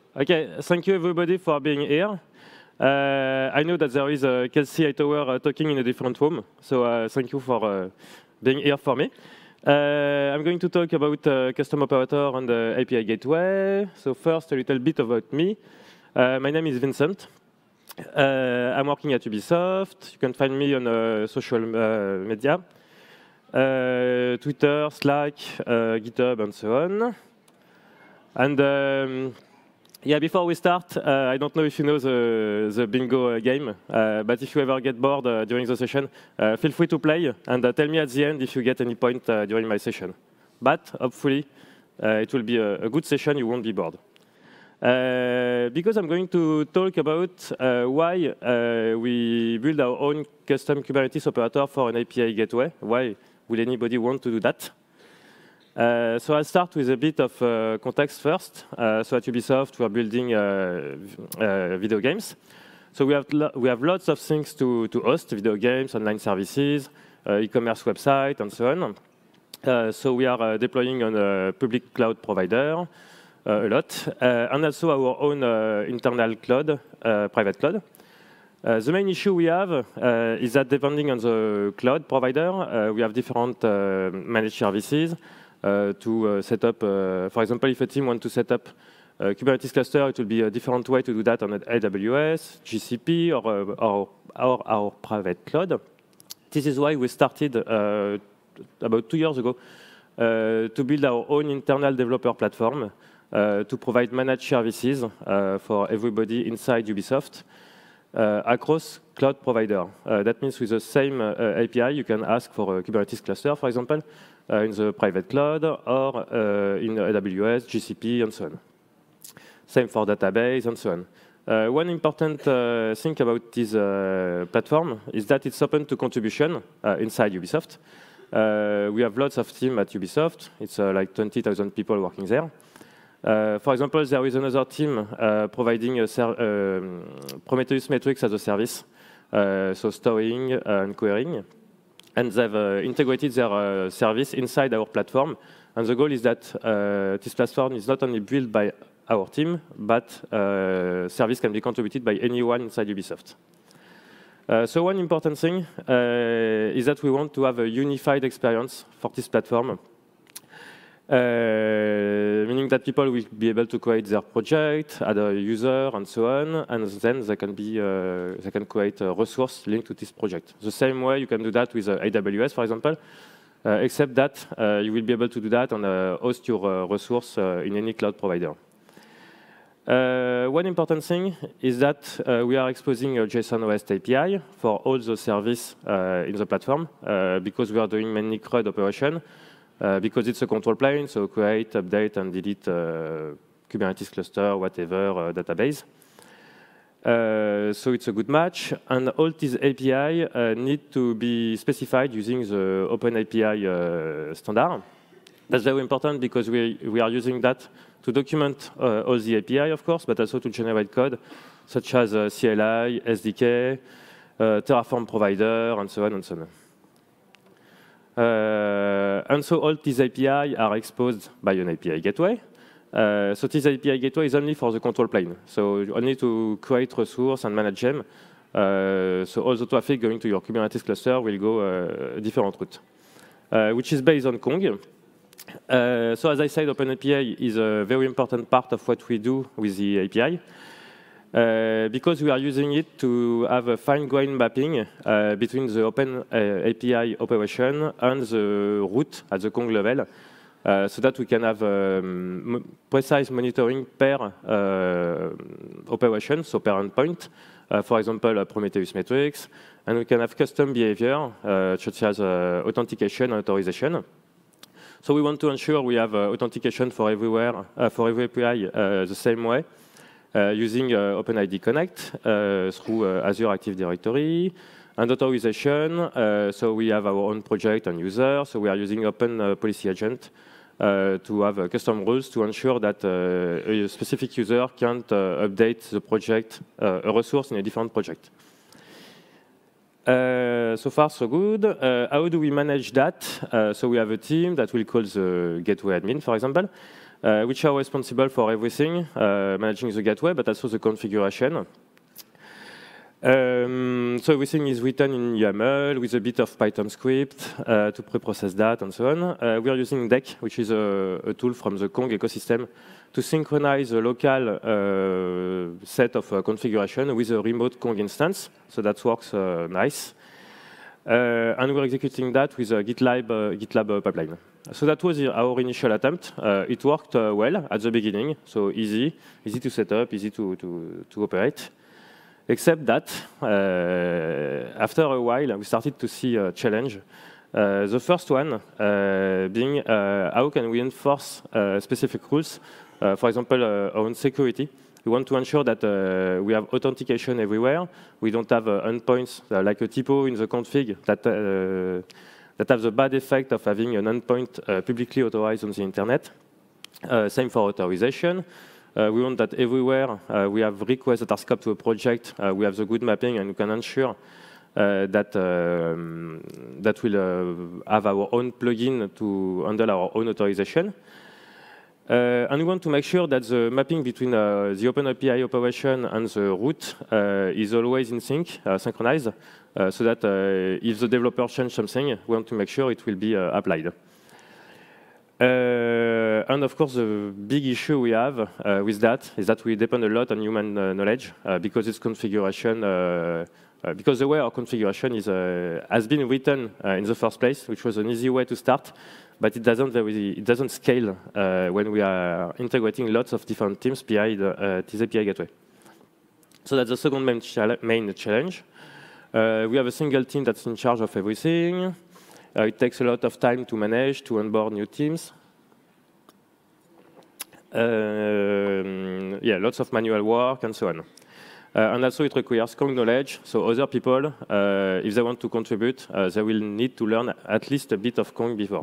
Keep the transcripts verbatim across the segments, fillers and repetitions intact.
Okay, thank you everybody for being here. Uh, I know that there is uh, Kelsey Hightower uh, talking in a different room, so uh, thank you for uh, being here for me. Uh, I'm going to talk about uh, custom operator and the A P I gateway. So first, a little bit about me. Uh, my name is Vincent. Uh, I'm working at Ubisoft. You can find me on uh, social uh, media, uh, Twitter, Slack, uh, GitHub, and so on. And um, yeah, before we start, uh, I don't know if you know the, the bingo uh, game, uh, but if you ever get bored uh, during the session, uh, feel free to play and uh, tell me at the end if you get any point uh, during my session. But hopefully, uh, it will be a, a good session, you won't be bored. Uh, because I'm going to talk about uh, why uh, we build our own custom Kubernetes operator for an A P I gateway. Why will anybody want to do that? Uh, so I'll start with a bit of uh, context first. Uh, so at Ubisoft, we're building uh, uh, video games. So we have, we have lots of things to, to host, video games, online services, uh, e-commerce website, and so on. Uh, so we are uh, deploying on a public cloud provider uh, a lot, uh, and also our own uh, internal cloud, uh, private cloud. Uh, the main issue we have uh, is that depending on the cloud provider, uh, we have different uh, managed services. Uh, to uh, set up, uh, for example, if a team wants to set up a Kubernetes cluster, it will be a different way to do that on A W S, G C P, or, uh, or, or our private cloud. This is why we started uh, about two years ago uh, to build our own internal developer platform uh, to provide managed services uh, for everybody inside Ubisoft uh, across cloud provider. Uh, that means with the same uh, A P I, you can ask for a Kubernetes cluster, for example, Uh, in the private cloud or uh, in A W S, G C P, and so on. Same for database and so on. Uh, one important uh, thing about this uh, platform is that it's open to contribution uh, inside Ubisoft. Uh, we have lots of teams at Ubisoft. It's uh, like twenty thousand people working there. Uh, for example, there is another team uh, providing a uh, Prometheus metrics as a service, uh, so storing and querying. And they've uh, integrated their uh, service inside our platform. And the goal is that uh, this platform is not only built by our team, but uh, service can be contributed by anyone inside Ubisoft. Uh, so one important thing uh, is that we want to have a unified experience for this platform, uh, meaning that people will be able to create their project, add a user, and so on, and then they can be uh, they can create a resource linked to this project. The same way you can do that with uh, A W S, for example, uh, except that uh, you will be able to do that and uh, host your uh, resource uh, in any cloud provider. Uh, one important thing is that uh, we are exposing a JSON REST A P I for all the service uh, in the platform uh, because we are doing mainly CRUD operation. Uh, because it's a control plane, so create, update, and delete uh, Kubernetes cluster, whatever, uh, database. Uh, so it's a good match. And all these A P I uh, need to be specified using the OpenAPI uh, standard. That's very important because we, we are using that to document uh, all the A P I, of course, but also to generate code, such as uh, C L I, S D K, uh, Terraform provider, and so on and so on. Uh, and so all these A P I are exposed by an A P I gateway. Uh, so this A P I gateway is only for the control plane. So only to create resource and manage them. Uh, so all the traffic going to your Kubernetes cluster will go uh, a different route, uh, which is based on Kong. Uh, so as I said, OpenAPI is a very important part of what we do with the A P I. Uh, because we are using it to have a fine-grained mapping uh, between the open uh, A P I operation and the route at the Kong level, uh, so that we can have um, precise monitoring per uh, operation, so per endpoint, uh, for example, uh, Prometheus metrics, and we can have custom behavior, uh, such as uh, authentication and authorization. So we want to ensure we have uh, authentication for everywhere, uh, for every A P I uh, the same way. Uh, using uh, OpenID Connect uh, through uh, Azure Active Directory, and authorization. Uh, so we have our own project and user. So we are using Open uh, Policy Agent uh, to have uh, custom rules to ensure that uh, a specific user can't uh, update the project, uh, a resource in a different project. Uh, so far, so good. Uh, how do we manage that? Uh, so we have a team that will call the gateway admin, for example. uh, which are responsible for everything, uh, managing the gateway, but also the configuration. Um, so everything is written in YAML with a bit of Python script uh, to pre-process that and so on. Uh, we are using Deck, which is a, a tool from the Kong ecosystem to synchronize a local uh, set of uh, configuration with a remote Kong instance. So that works uh, nice. Uh, and we're executing that with a GitLab, uh, GitLab uh, pipeline. So that was our initial attempt. Uh, it worked uh, well at the beginning, so easy, easy to set up, easy to, to, to operate. Except that, uh, after a while, we started to see a challenge. Uh, the first one uh, being uh, how can we enforce uh, specific rules, uh, for example, uh, on security. We want to ensure that uh, we have authentication everywhere. We don't have uh, endpoints uh, like a typo in the config that, uh, that have the bad effect of having an endpoint uh, publicly authorized on the internet. Uh, same for authorization. Uh, we want that everywhere uh, we have requests that are scoped to a project, uh, we have the good mapping, and we can ensure uh, that um, that will uh, have our own plugin to handle our own authorization. Uh, and we want to make sure that the mapping between uh, the OpenAPI operation and the root uh, is always in sync, uh, synchronized, uh, so that uh, if the developer changes something, we want to make sure it will be uh, applied. Uh, and of course, the big issue we have uh, with that is that we depend a lot on human uh, knowledge uh, because it's configuration, uh, uh, because the way our configuration is, uh, has been written uh, in the first place, which was an easy way to start, but it doesn't, very, it doesn't scale uh, when we are integrating lots of different teams behind uh, this A P I gateway. So that's the second main, main challenge. Uh, we have a single team that's in charge of everything. Uh, it takes a lot of time to manage, to onboard new teams. Uh, yeah, lots of manual work and so on. Uh, and also it requires Kong knowledge, so other people, uh, if they want to contribute, uh, they will need to learn at least a bit of Kong before.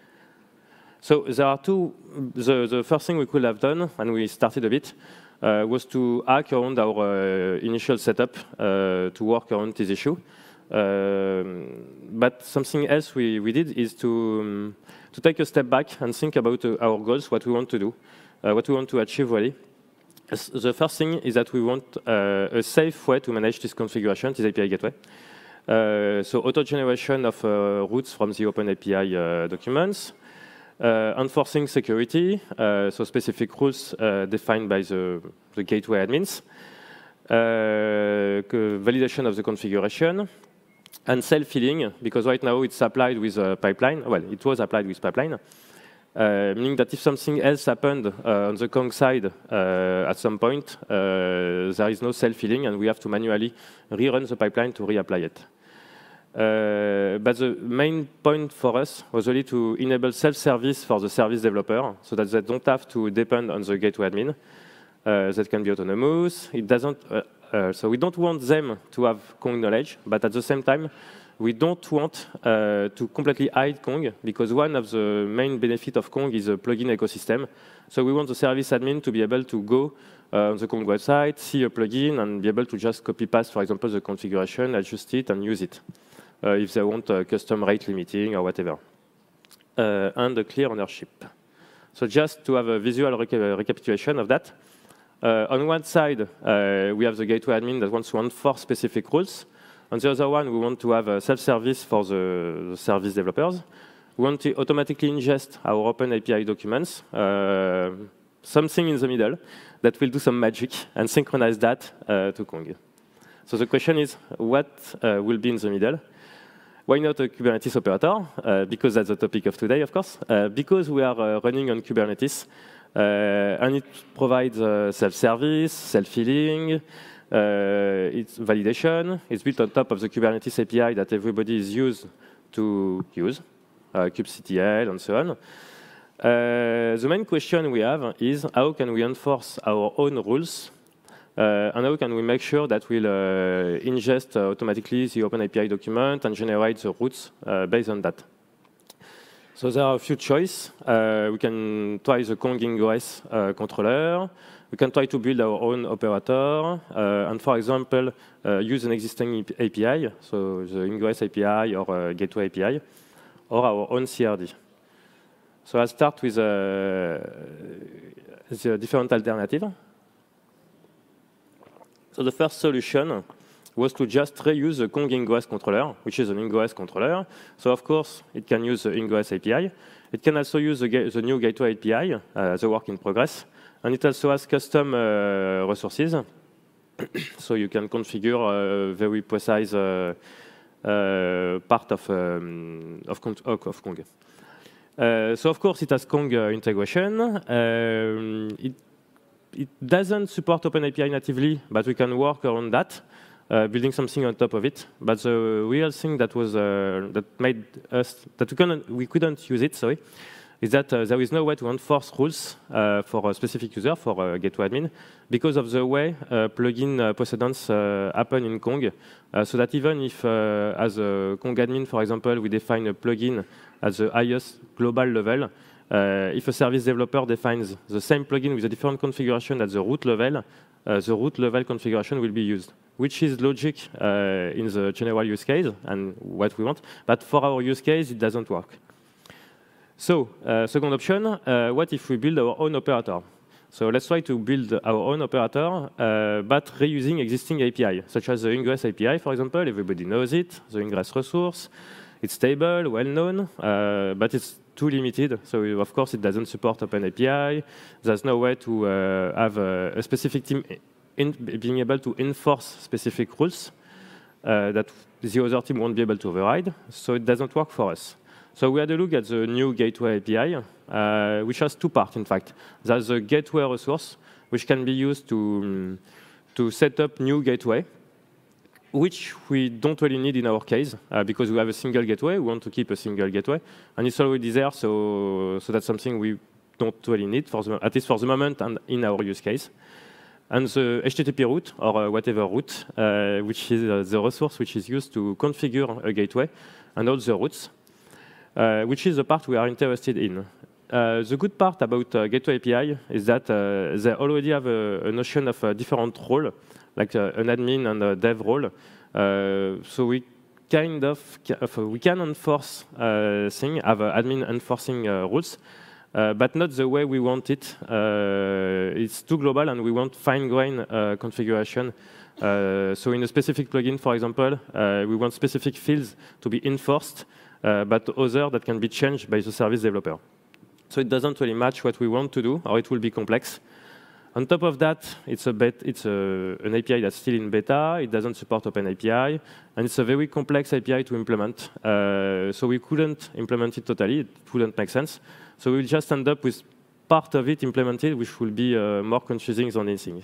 So there are two, the, the first thing we could have done, and we started a bit, uh, was to hack around our uh, initial setup uh, to work around this issue. Uh, but something else we, we did is to, um, to take a step back and think about uh, our goals, what we want to do, uh, what we want to achieve really. The first thing is that we want uh, a safe way to manage this configuration, this A P I gateway. Uh, so auto-generation of uh, routes from the OpenAPI uh, documents, uh, enforcing security, uh, so specific rules uh, defined by the, the gateway admins, uh, validation of the configuration, and self-healing, because right now it's applied with a pipeline. Well, it was applied with pipeline, uh, meaning that if something else happened uh, on the Kong side uh, at some point, uh, there is no self-healing, and we have to manually rerun the pipeline to reapply it. Uh, but the main point for us was really to enable self-service for the service developer, so that they don't have to depend on the gateway admin. Uh, that can be autonomous. It doesn't. Uh, Uh, so we don't want them to have Kong knowledge, but at the same time, we don't want uh, to completely hide Kong, because one of the main benefits of Kong is a plugin ecosystem. So we want the service admin to be able to go uh, on the Kong website, see a plugin, and be able to just copy-paste, for example, the configuration, adjust it, and use it, uh, if they want uh, custom rate limiting or whatever. Uh, and a clear ownership. So just to have a visual reca recapitulation of that, Uh, on one side, uh, we have the gateway admin that wants to enforce specific rules. On the other one, we want to have a self-service for the, the service developers. We want to automatically ingest our OpenAPI documents, uh, something in the middle that will do some magic and synchronize that uh, to Kong. So the question is, what uh, will be in the middle? Why not a Kubernetes operator? Uh, because that's the topic of today, of course. Uh, because we are uh, running on Kubernetes, Uh, and it provides uh, self-service, self-healing, uh, it's validation. It's built on top of the Kubernetes A P I that everybody is used to use, uh, kubectl and so on. Uh, the main question we have is how can we enforce our own rules, uh, and how can we make sure that we'll uh, ingest uh, automatically the OpenAPI document and generate the routes uh, based on that. So there are a few choices. Uh, we can try the Kong Ingress uh, controller. We can try to build our own operator. Uh, and for example, uh, use an existing A P I, so the Ingress A P I or uh, Gateway A P I, or our own C R D. So I'll start with uh, the different alternatives. So the first solution was to just reuse the Kong IngoOS controller, which is an IngoOS controller. So of course, it can use the IngoOS A P I. It can also use the, the new Gateway A P I, uh, the work in progress. And it also has custom uh, resources. So you can configure a very precise uh, uh, part of, um, of, of Kong. Uh, so of course, it has Kong uh, integration. Um, it, it doesn't support OpenAPI natively, but we can work around that. Uh, building something on top of it, but the real thing that was uh, that made us that we couldn't we couldn't use it, sorry, is that uh, there is no way to enforce rules uh, for a specific user for a gateway admin because of the way uh, plugin uh, precedents uh, happen in Kong. Uh, so that even if, uh, as a Kong admin, for example, we define a plugin at the highest global level, uh, if a service developer defines the same plugin with a different configuration at the root level, uh, the root level configuration will be used, which is logic uh, in the general use case and what we want. But for our use case, it doesn't work. So, uh, second option, uh, what if we build our own operator? So let's try to build our own operator, uh, but reusing existing A P I, such as the Ingress A P I, for example. Everybody knows it, the Ingress resource. It's stable, well-known, uh, but it's too limited. So, of course, it doesn't support OpenAPI. There's no way to uh, have a, a specific team in being able to enforce specific rules uh, that the other team won't be able to override. So it doesn't work for us. So we had a look at the new Gateway A P I, uh, which has two parts, in fact. There's a gateway resource, which can be used to, um, to set up new gateway, which we don't really need in our case, uh, because we have a single gateway. We want to keep a single gateway. And it's already there, so, so that's something we don't really need, for the, at least for the moment and in our use case. And the H T T P route, or uh, whatever route, uh, which is uh, the resource which is used to configure a gateway, and all the routes, uh, which is the part we are interested in. Uh, the good part about uh, Gateway A P I is that uh, they already have a, a notion of a different role, like uh, an admin and a dev role. Uh, so we kind of, we can enforce uh, things, have uh, admin enforcing uh, rules, Uh, but not the way we want it. Uh, it's too global, and we want fine-grained uh, configuration. Uh, so in a specific plugin, for example, uh, we want specific fields to be enforced, uh, but other that can be changed by the service developer. So it doesn't really match what we want to do, or it will be complex. On top of that, it's, a bet it's a, an A P I that's still in beta. It doesn't support OpenAPI, and it's a very complex A P I to implement. Uh, so we couldn't implement it totally. It wouldn't make sense. So we'll just end up with part of it implemented, which will be uh, more confusing than anything.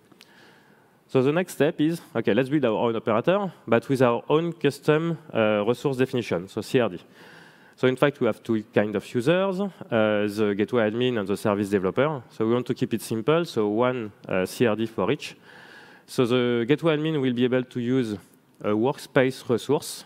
So the next step is, OK, let's build our own operator, but with our own custom uh, resource definition, so C R D. So in fact, we have two kind of users, uh, the gateway admin and the service developer. So we want to keep it simple, so one uh, C R D for each. So the gateway admin will be able to use a workspace resource,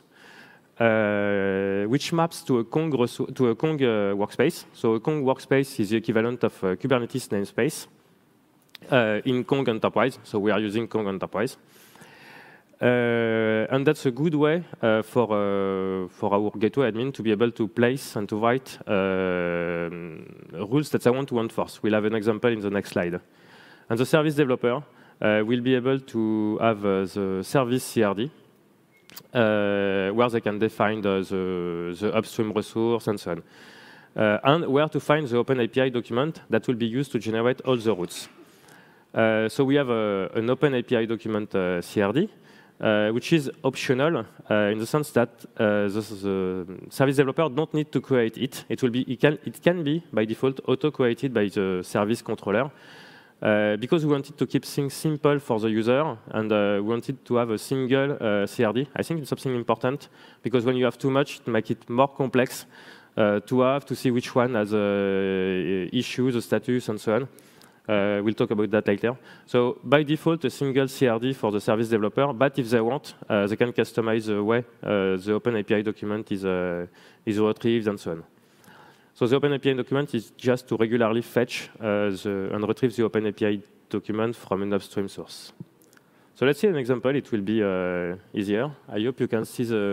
Uh, which maps to a Kong, to a Kong uh, workspace. So a Kong workspace is the equivalent of a Kubernetes namespace uh, in Kong Enterprise. So we are using Kong Enterprise. Uh, and that's a good way uh, for, uh, for our gateway admin to be able to place and to write uh, rules that I want to enforce. We'll have an example in the next slide. And the service developer uh, will be able to have uh, the service C R D, Uh, where they can define the, the, the upstream resource and so on. Uh, and where to find the OpenAPI document that will be used to generate all the routes. Uh, so we have a, an OpenAPI document uh, C R D, uh, which is optional uh, in the sense that uh, the, the service developer don't need to create it. It will be, it can, it can be by default auto-created by the service controller. Uh, because we wanted to keep things simple for the user, and uh, we wanted to have a single uh, C R D. I think it's something important, because when you have too much, it makes it more complex uh, to have to see which one has uh, issues, a status, and so on. Uh, we'll talk about that later. So by default, a single C R D for the service developer, but if they want, uh, they can customize the way uh, the OpenAPI document is, uh, is retrieved and so on. So the OpenAPI document is just to regularly fetch uh, the, and retrieve the OpenAPI document from an upstream source. So let's see an example. It will be uh, easier. I hope you can see the,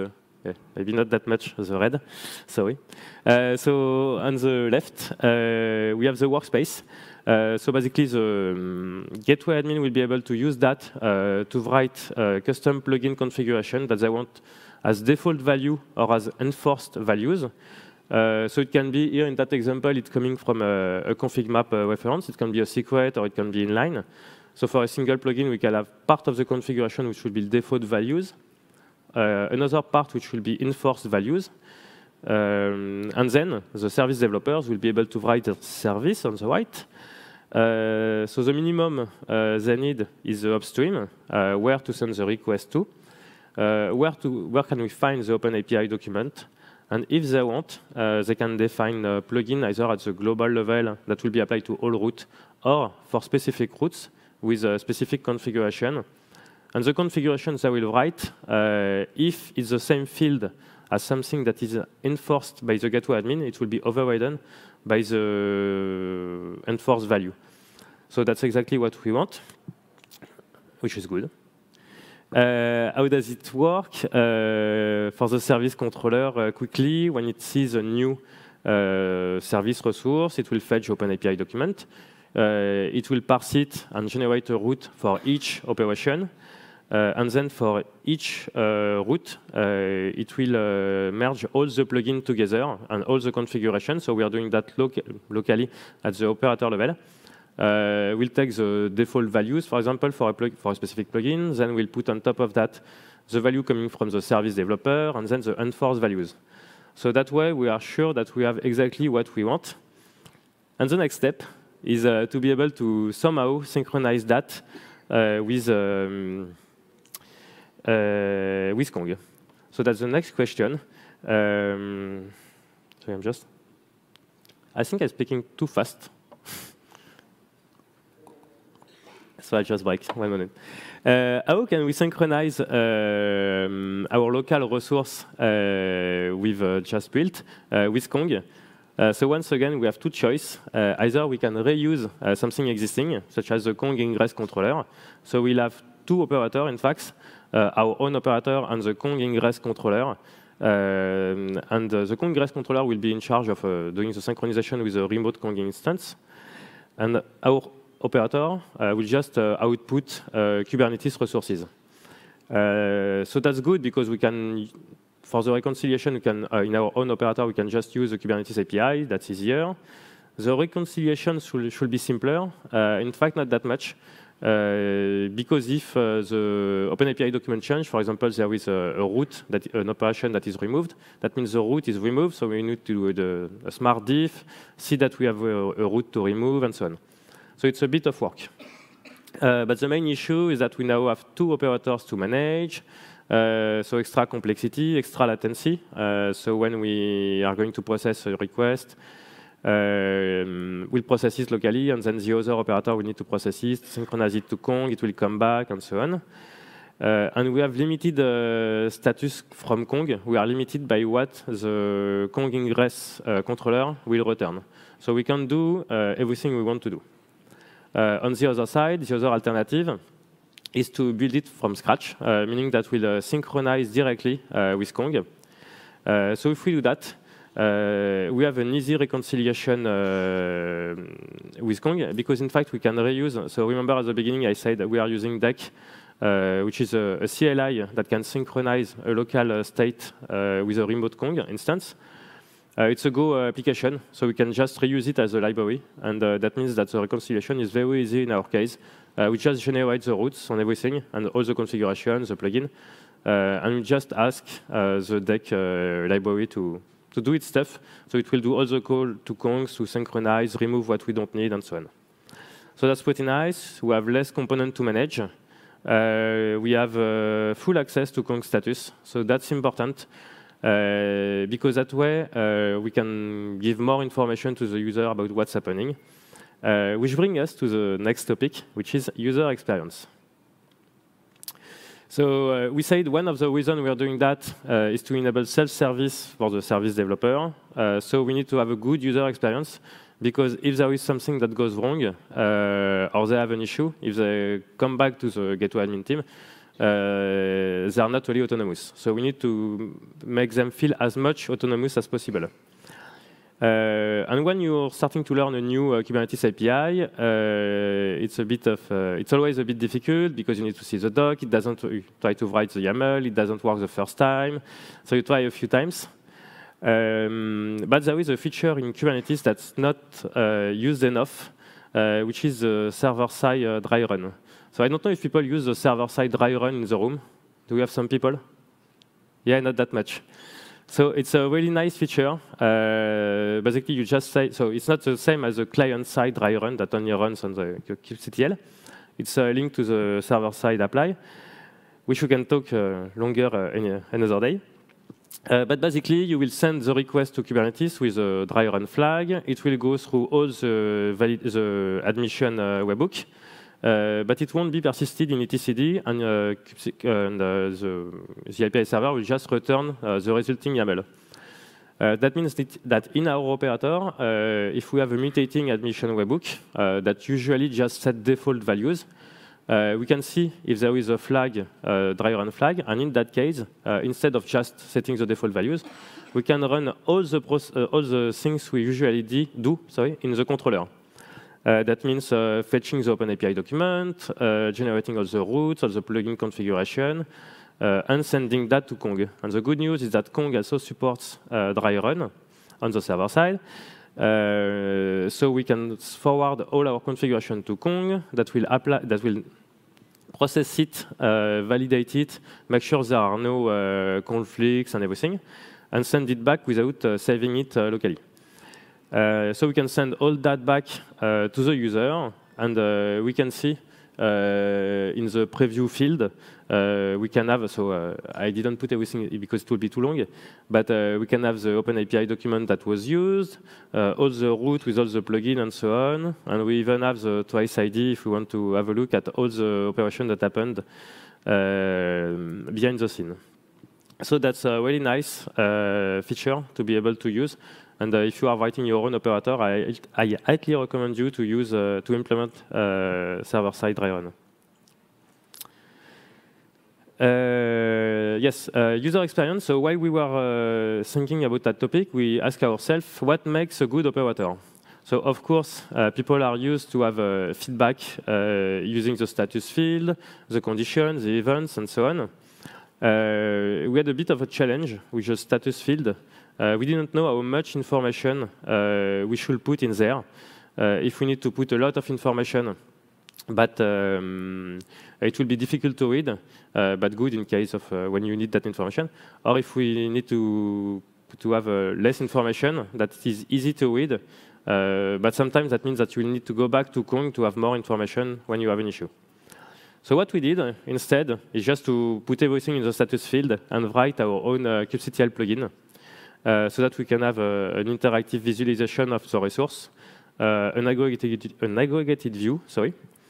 Yeah, maybe not that much, the red, sorry. Uh, so on the left, uh, we have the workspace. Uh, so basically, the um, gateway admin will be able to use that uh, to write uh, custom plugin configuration that they want as default value or as enforced values. Uh, so it can be, here in that example, it's coming from a, a config map uh, reference. It can be a secret or it can be inline. So for a single plugin, we can have part of the configuration which will be default values, uh, another part which will be enforced values, um, and then the service developers will be able to write a service on the right. Uh, so the minimum uh, they need is the upstream, uh, where to send the request to, uh, where, to, where can we find the OpenAPI document, and if they want, uh, they can define a plugin either at the global level that will be applied to all routes, or for specific routes with a specific configuration. And the configuration they will write, uh, if it's the same field as something that is enforced by the gateway admin, it will be overridden by the enforced value. So that's exactly what we want, which is good. Uh, how does it work? Uh, for the service controller, uh, quickly, when it sees a new uh, service resource, it will fetch OpenAPI document. Uh, it will parse it and generate a route for each operation. Uh, and then for each uh, route, uh, it will uh, merge all the plugins together and all the configuration. So we are doing that loca locally at the operator level. Uh, we'll take the default values, for example, for a, for a specific plugin. Then we'll put on top of that the value coming from the service developer, and then the enforced values. So that way, we are sure that we have exactly what we want. And the next step is uh, to be able to somehow synchronize that uh, with, um, uh, with Kong. So that's the next question. Um, sorry, I'm just... I think I'm speaking too fast. So I just break, one minute. Uh, how can we synchronize uh, our local resource uh, with uh, just built uh, with Kong? Uh, so once again, we have two choices. Uh, either we can reuse uh, something existing, such as the Kong ingress controller. So we'll have two operators, in fact, uh, our own operator and the Kong ingress controller. Uh, and uh, the Kong ingress controller will be in charge of uh, doing the synchronization with the remote Kong instance. And our operator uh, will just uh, output uh, Kubernetes resources. Uh, so that's good because we can, for the reconciliation, we can, uh, in our own operator, we can just use the Kubernetes A P I. That's easier. The reconciliation should, should be simpler. Uh, in fact, not that much. Uh, because if uh, the OpenAPI document change, for example, there is a, a route, that, an operation that is removed, that means the route is removed, so we need to do the, a smart diff, see that we have a, a route to remove, and so on. So it's a bit of work. Uh, but the main issue is that we now have two operators to manage, uh, so extra complexity, extra latency. Uh, so when we are going to process a request, uh, we'll process it locally, and then the other operator will need to process it, synchronize it to Kong, it will come back, and so on. Uh, and we have limited uh, status from Kong. We are limited by what the Kong ingress uh, controller will return. So we can do uh, everything we want to do. Uh, on the other side, the other alternative is to build it from scratch, uh, meaning that we'll uh, synchronize directly uh, with Kong. Uh, so if we do that, uh, we have an easy reconciliation uh, with Kong, because in fact we can reuse. So remember at the beginning I said that we are using D E C, uh, which is a, a C L I that can synchronize a local uh, state uh, with a remote Kong instance. Uh, it's a Go uh, application, so we can just reuse it as a library, and uh, that means that the reconciliation is very easy in our case. Uh, we just generate the routes on everything, and all the configurations, the plugin, uh, and we just ask uh, the D E C uh, library to, to do its stuff, so it will do all the call to Kongs to synchronize, remove what we don't need, and so on. So that's pretty nice. We have less component to manage. Uh, we have uh, full access to Kong status, so that's important. Uh, because that way uh, we can give more information to the user about what's happening. Uh, which brings us to the next topic, which is user experience. So uh, we said one of the reasons we are doing that uh, is to enable self-service for the service developer. Uh, so we need to have a good user experience, because if there is something that goes wrong, uh, or they have an issue, if they come back to the gateway admin team, uh, they are not really autonomous. So we need to make them feel as much autonomous as possible. Uh, and when you're starting to learn a new uh, Kubernetes A P I, uh, it's a bit of, uh, it's always a bit difficult because you need to see the doc. It doesn't you try to write the YAML. It doesn't work the first time. So you try a few times. Um, but there is a feature in Kubernetes that's not uh, used enough, uh, which is the server-side uh, dry run. So I don't know if people use the server-side dry run in the room. Do we have some people? Yeah, not that much. So it's a really nice feature. Uh, basically, you just say, so it's not the same as the client-side dry run that only runs on the kubectl. It's a link to the server-side apply, which we can talk uh, longer uh, any, another day. Uh, but basically, you will send the request to Kubernetes with a dry run flag. It will go through all the, valid the admission uh, webhook. Uh, but it won't be persisted in etcd, and, uh, and uh, the, the A P I server will just return uh, the resulting YAML. Uh, that means that in our operator, uh, if we have a mutating admission webhook uh, that usually just set default values, uh, we can see if there is a flag, uh, dry run flag, and in that case, uh, instead of just setting the default values, we can run all the, uh, all the things we usually do sorry, in the controller. Uh, that means uh, fetching the OpenAPI document, uh, generating all the routes, all the plugin configuration, uh, and sending that to Kong. And the good news is that Kong also supports uh, dry run on the server side. Uh, so we can forward all our configuration to Kong that will apply, that will process it, uh, validate it, make sure there are no uh, conflicts and everything, and send it back without uh, saving it uh, locally. Uh, so we can send all that back uh, to the user, and uh, we can see uh, in the preview field, uh, we can have, so uh, I didn't put everything because it would be too long, but uh, we can have the OpenAPI document that was used, uh, all the route with all the plugin and so on, and we even have the twice I D if we want to have a look at all the operation that happened uh, behind the scene. So that's a really nice uh, feature to be able to use. And uh, if you are writing your own operator, I, I highly recommend you to use uh, to implement uh, server-side dry run. Uh, yes, uh, user experience. So while we were uh, thinking about that topic, we asked ourselves what makes a good operator. So of course, uh, people are used to have uh, feedback uh, using the status field, the conditions, the events, and so on. Uh, we had a bit of a challenge with the status field. Uh, we didn't know how much information uh, we should put in there. Uh, if we need to put a lot of information, but um, it will be difficult to read, uh, but good in case of uh, when you need that information. Or if we need to, to have uh, less information that is easy to read, uh, but sometimes that means that you will need to go back to Kong to have more information when you have an issue. So what we did uh, instead is just to put everything in the status field and write our own uh, kubectl plugin. Uh, so that we can have uh, an interactive visualization of the resource, uh, an, aggregated, an aggregated view, sorry,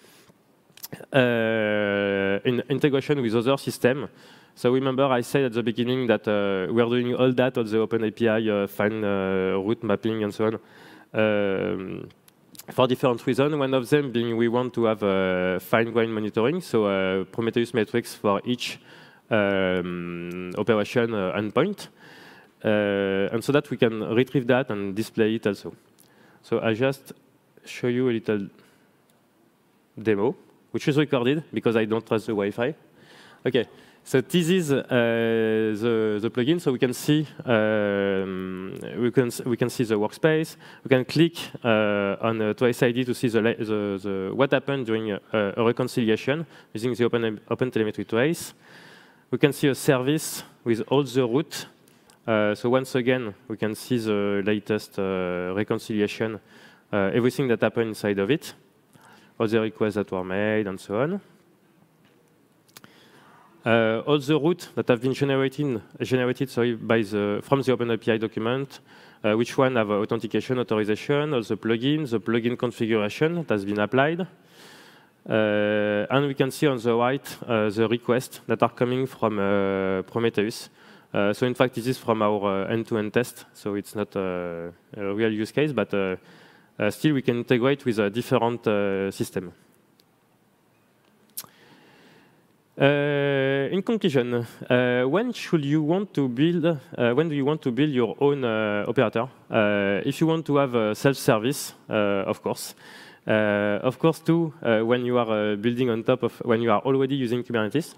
uh, in integration with other systems. So remember I said at the beginning that uh, we are doing all that on the OpenAPI, uh, fine uh, route mapping and so on, um, for different reasons. One of them being we want to have uh, fine-grained monitoring, so uh, Prometheus metrics for each um, operation uh, endpoint. Uh, and so that we can retrieve that and display it also. So I just show you a little demo, which is recorded because I don't trust the Wi-Fi. Okay, so this is uh, the, the plugin. So we can see um, we can we can see the workspace. We can click uh, on uh, twice I D to see the, the, the what happened during a, a reconciliation using the Open OpenTelemetry Trace. We can see a service with all the route. Uh, so once again, we can see the latest uh, reconciliation, uh, everything that happened inside of it, all the requests that were made, and so on. Uh, all the routes that have been generated, generated sorry, by the, from the OpenAPI document, uh, which one have authentication, authorization, all the plugins, the plugin configuration that has been applied. Uh, and we can see on the right uh, the requests that are coming from uh, Prometheus. Uh, so in fact, this is from our uh, end-to-end test, so it's not uh, a real use case, but uh, uh, still we can integrate with a different uh, system. Uh, in conclusion, uh, when should you want to build? Uh, when do you want to build your own uh, operator? Uh, if you want to have a self-service, uh, of course. Uh, of course, too, uh, when you are uh, building on top of when you are already using Kubernetes,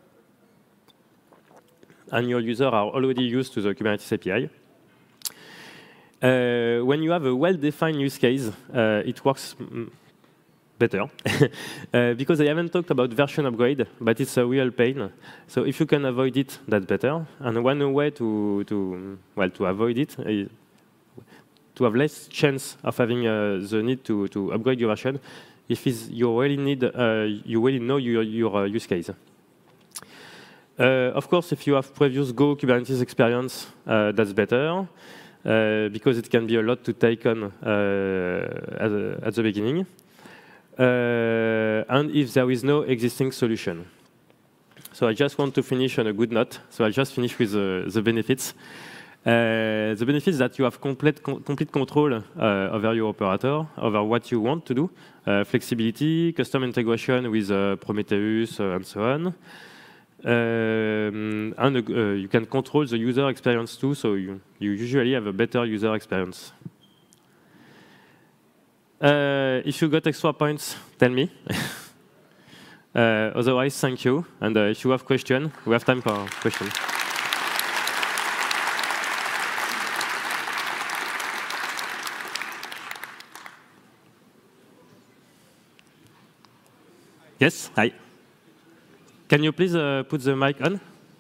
and your users are already used to the Kubernetes A P I. Uh, when you have a well-defined use case, uh, it works better uh, because I haven't talked about version upgrade, but it's a real pain. So if you can avoid it, that's better. And one way to to well to avoid it is to have less chance of having uh, the need to to upgrade your version if is you really need uh, you really know your your uh, use case. Uh, of course, if you have previous Go Kubernetes experience, uh, that's better uh, because it can be a lot to take on uh, at, the, at the beginning. Uh, and if there is no existing solution. So I just want to finish on a good note. So I'll just finish with uh, the benefits. Uh, the benefits that you have complete, com complete control uh, over your operator, over what you want to do, uh, flexibility, custom integration with uh, Prometheus, uh, and so on. Um, and uh, you can control the user experience too, so you, you usually have a better user experience. Uh, if you got extra points, tell me. uh, otherwise, thank you. And uh, if you have questions, we have time for questions. Yes, hi. Can you please uh, put the mic on?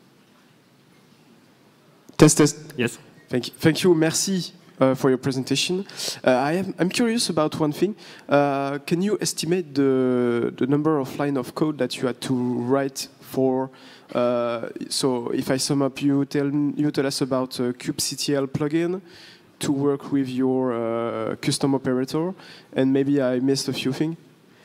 Test, test. Yes. Thank you. Thank you. Merci. Uh, for your presentation. Uh, I am, I'm curious about one thing. Uh, can you estimate the, the number of line of code that you had to write for? Uh, so if I sum up, you tell, you tell us about uh, kubectl plugin to work with your uh, custom operator, and maybe I missed a few things.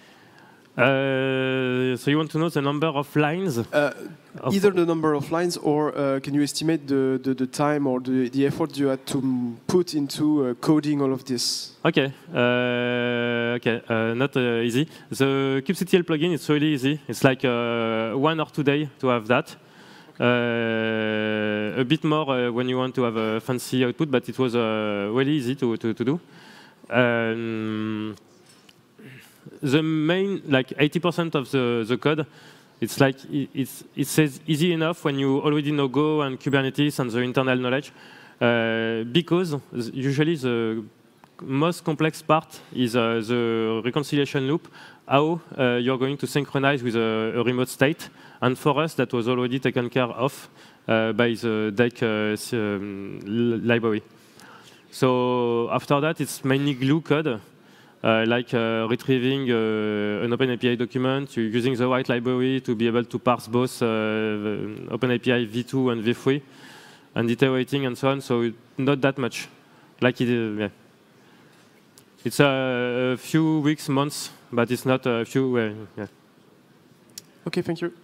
Uh, so you want to know the number of lines? Uh, of either the number of lines, or uh, can you estimate the, the, the time or the, the effort you had to put into uh, coding all of this? Okay, uh, okay, uh, not uh, easy. The kubectl plugin is really easy. It's like uh, one or two days to have that. Uh, a bit more uh, when you want to have a fancy output, but it was uh, really easy to, to, to do. Um, The main, like eighty percent of the, the code, it's like it's, it says easy enough when you already know Go and Kubernetes and the internal knowledge, uh, because usually the most complex part is uh, the reconciliation loop, how uh, you're going to synchronize with a, a remote state. And for us, that was already taken care of uh, by the D E C uh, um, library. So after that, it's mainly glue code. Uh, like uh, retrieving uh, an OpenAPI document, you're using the right library to be able to parse both uh, OpenAPI v two and v three, and iterating and so on, so not that much. Like it, uh, yeah. It's a, a few weeks, months, but it's not a few, uh, yeah. Okay, thank you.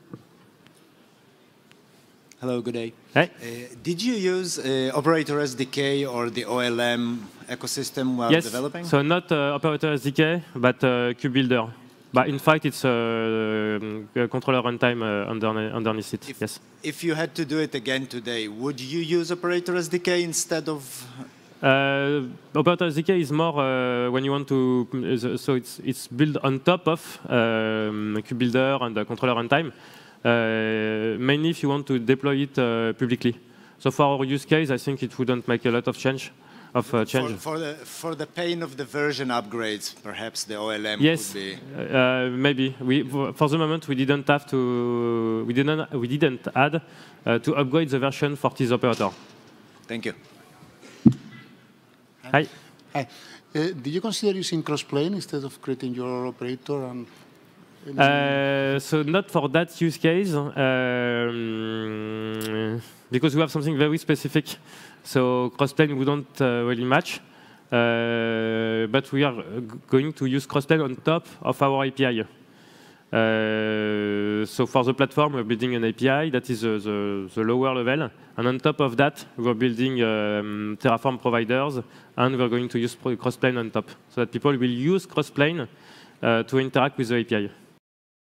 Hello, good day. Hey. Uh, did you use uh, Operator S D K or the O L M ecosystem while yes. developing? So not uh, Operator S D K, but uh, KubeBuilder. But in fact, it's a, a controller runtime uh, underneath, underneath it. If, yes. If you had to do it again today, would you use Operator S D K instead of? Uh, Operator S D K is more uh, when you want to, so it's it's built on top of um, KubeBuilder and the controller runtime. Uh, mainly if you want to deploy it uh, publicly. So for our use case, I think it wouldn't make a lot of change. Of uh, change. For, for the for the pain of the version upgrades, perhaps the O L M yes, could be. Uh, maybe. We for the moment we didn't have to. We didn't. We didn't add uh, to upgrade the version for this operator. Thank you. Hi. Hi. Uh, did you consider using crossplane instead of creating your operator? And Uh, so not for that use case, um, because we have something very specific. So crossplane wouldn't uh, really match, uh, but we are going to use crossplane on top of our A P I. Uh, so for the platform, we're building an A P I that is uh, the, the lower level, and on top of that, we're building um, Terraform providers, and we're going to use crossplane on top, so that people will use crossplane uh, to interact with the A P I.